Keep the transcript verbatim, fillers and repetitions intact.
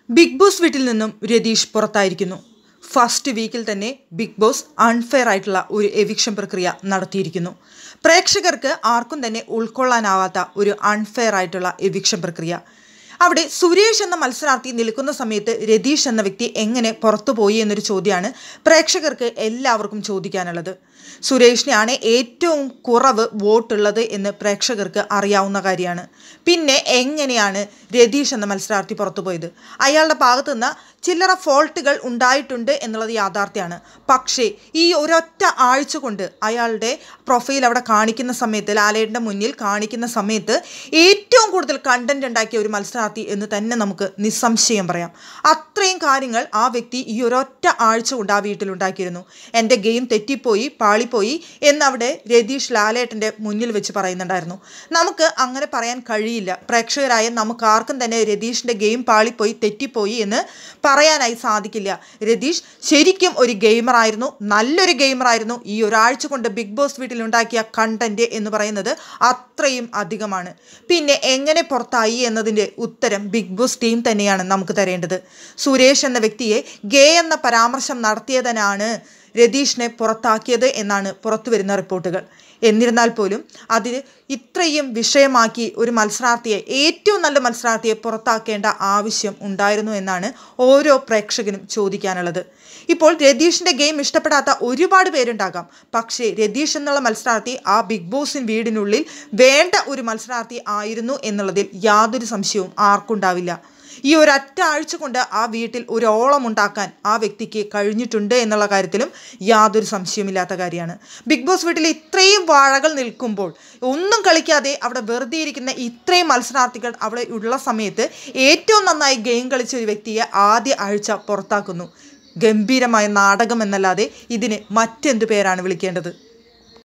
Big boss വീട്ടിൽ നിന്നും Ratheesh പുറത്തായിരിക്കുന്നു. First വീക്കിൽ തന്നെ ബിഗ് ബോസ് അൺഫെയർ ആയിട്ടുള്ള ഒരു എവിക്ഷൻ പ്രക്രിയ നടത്തിയിരിക്കുന്നു. പ്രേക്ഷകർക്ക് ആർക്കും തന്നെ ഉൾക്കൊള്ളാനാവാത്ത ഒരു അൺഫെയർ ആയിട്ടുള്ള എവിക്ഷൻ പ്രക്രിയ. അവിടെ സുരേഷ് എന്ന മത്സരാർത്ഥി നിൽക്കുന്ന സമയത്ത് രതീഷ് എന്ന വ്യക്തി എങ്ങനെ പുറത്തുപോയി എന്നൊരു ചോദ്യമാണ് പ്രേക്ഷകർക്ക് എല്ലാവർക്കും ചോദിക്കാനുള്ളത്. സുരേഷിനെയാണ് ഏറ്റവും കുറവ് വോട്ടുള്ളത് എന്ന് പ്രേക്ഷകർക്ക് അറിയാവുന്ന കാര്യമാണ്. പിന്നെ എങ്ങനെയാണ് രതീഷ് എന്ന മത്സരാർത്ഥി പുറത്തുപോയത്? അയാളുടെ ഭാഗത്തു നിന്ന് ചില്ലറ ഫോൾട്ടുകൾ ഉണ്ടായിട്ടുണ്ട് എന്നുള്ളത് യാഥാർത്ഥ്യമാണ്. പക്ഷേ ഈ ഒരൊറ്റ ആഴ്ച കൊണ്ട് അയാളുടെ പ്രൊഫൈൽ അവിടെ കാണിക്കുന്ന സമയത്ത്, ലാലേട്ടൻ്റെ മുന്നിൽ കാണിക്കുന്ന സമയത്ത് ഏറ്റവും കൂടുതൽ കണ്ടന്റ് ഉണ്ടാക്കിയ ഒരു മത്സരാർത്ഥി എന്ന് തന്നെ നമുക്ക് നിസ്സംശയം പറയാം. അത്രയും കാര്യങ്ങൾ ആ വ്യക്തി ഈ ഒരൊറ്റ ആഴ്ച കൊണ്ട് ആ വീട്ടിലുണ്ടാക്കിയിരുന്നു. എൻ്റെ ഗെയിം തെറ്റിപ്പോയി, പാളിപ്പോയി എന്നവിടെ രതീഷ് ലാലേട്ടൻ്റെ മുന്നിൽ വെച്ച് പറയുന്നുണ്ടായിരുന്നു. നമുക്ക് അങ്ങനെ പറയാൻ കഴിയില്ല. പ്രേക്ഷകരായ നമുക്ക് ആർക്കും തന്നെ രതീഷിൻ്റെ ഗെയിം പാളിപ്പോയി, തെറ്റിപ്പോയി എന്ന് പറയാനായി സാധിക്കില്ല. രതീഷ് ശരിക്കും ഒരു ഗെയിമറായിരുന്നു, നല്ലൊരു ഗെയിമറായിരുന്നു. ഈ ഒരാഴ്ച കൊണ്ട് ബിഗ് ബോസ് വീട്ടിൽ ഉണ്ടാക്കിയ കണ്ടന്റ് എന്ന് പറയുന്നത് അത്രയും അധികമാണ്. പിന്നെ എങ്ങനെ പുറത്തായി എന്നതിൻ്റെ ഉത്തരം ബിഗ് ബോസ് ടീം തന്നെയാണ് നമുക്ക് തരേണ്ടത്. സുരേഷ് എന്ന വ്യക്തിയെ ഗേ എന്ന പരാമർശം നടത്തിയതിനാണ് രതീഷിനെ പുറത്താക്കിയത് എന്നാണ് പുറത്തു വരുന്ന റിപ്പോർട്ടുകൾ. എന്നിരുന്നാൽ പോലും അതിന് ഇത്രയും വിഷയമാക്കി ഒരു മത്സരാർത്ഥിയെ, ഏറ്റവും നല്ല മത്സരാർത്ഥിയെ പുറത്താക്കേണ്ട ആവശ്യം ഉണ്ടായിരുന്നു എന്നാണ് ഓരോ പ്രേക്ഷകനും ചോദിക്കാനുള്ളത്. ഇപ്പോൾ രതീഷിൻ്റെ ഗെയിം ഇഷ്ടപ്പെടാത്ത ഒരുപാട് പേരുണ്ടാകാം. പക്ഷേ രതീഷ് എന്നുള്ള മത്സരാർത്ഥി ആ ബിഗ് ബോസിൻ വീടിനുള്ളിൽ വേണ്ട ഒരു മത്സരാർത്ഥി ആയിരുന്നു എന്നുള്ളതിൽ യാതൊരു സംശയവും ആർക്കുണ്ടാവില്ല. ഈ ഒരൊറ്റ ആഴ്ച കൊണ്ട് ആ വീട്ടിൽ ഒരു ഓളം ഉണ്ടാക്കാൻ ആ വ്യക്തിക്ക് കഴിഞ്ഞിട്ടുണ്ട് എന്നുള്ള കാര്യത്തിലും യാതൊരു സംശയമില്ലാത്ത കാര്യമാണ്. ബിഗ് ബോസ് വീട്ടിൽ ഇത്രയും വാഴകൾ നിൽക്കുമ്പോൾ ഒന്നും കളിക്കാതെ അവിടെ വെറുതെ ഇരിക്കുന്ന ഇത്രയും മത്സരാർത്ഥികൾ അവിടെ ഉള്ള സമയത്ത് ഏറ്റവും നന്നായി ഗെയിം കളിച്ച ഒരു വ്യക്തിയെ ആദ്യ ആഴ്ച പുറത്താക്കുന്നു. ഗംഭീരമായ നാടകം എന്നല്ലാതെ ഇതിന് മറ്റെന്തു പേരാണ് വിളിക്കേണ്ടത്?